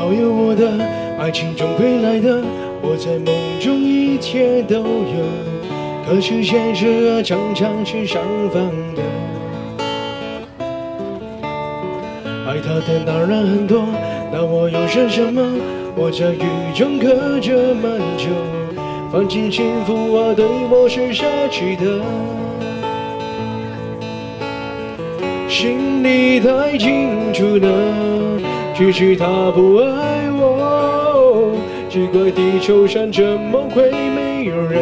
保佑我的爱情终会来的，我在梦中一切都有，可是现实常常是相反的。爱他的男人很多，那我又剩什么？我在雨中隔着蛮久，放弃幸福啊，对我是奢侈的。心里太清楚了，只是他不爱我。奇怪，地球上怎么会没有人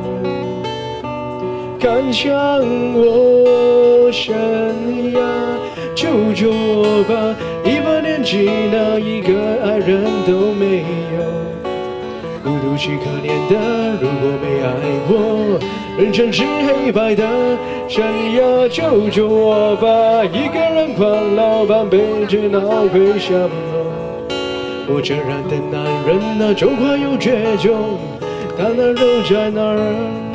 敢像我深呀？救救我吧！一把年纪了，一个爱人都没有，孤独是可怜的。如果没爱过，人生是黑白的。神呀，救救我吧！一个人狂老，半辈子哪会什么？我这样的男人啊，就快有绝种，他那肉在哪儿？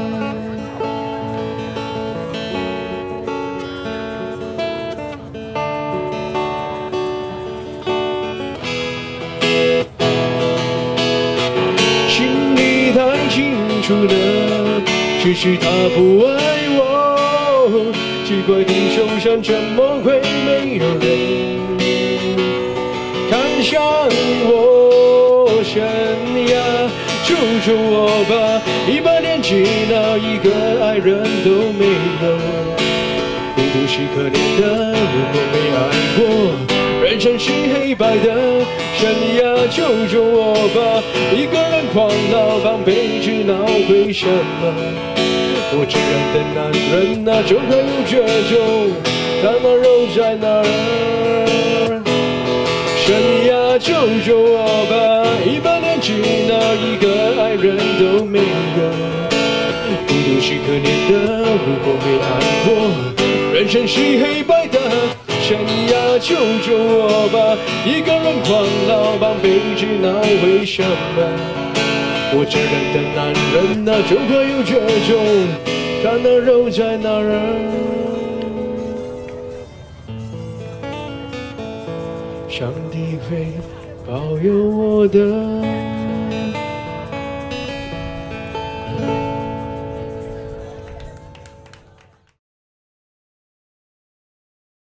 除了，只是他不爱我。奇怪，地球上怎么会没有人看上我身呀？救救我吧！一把年纪了，一个爱人都没有，孤独是可怜的。如果没爱过，人生是黑白的。神呀，救救我吧！一个人狂闹，半辈子哪会什么？我这样的男人啊，就快有绝种，他那肉在哪儿？神呀，救救我吧！一把年纪了，一个爱人都没有，孤独是可怜的。如果没爱过，人生是黑白的。神呀，救救我吧！一个人狂闹，半辈子哪会什么？我这样的男人啊，就快有绝种，他那肉在哪儿？上帝会保佑我的。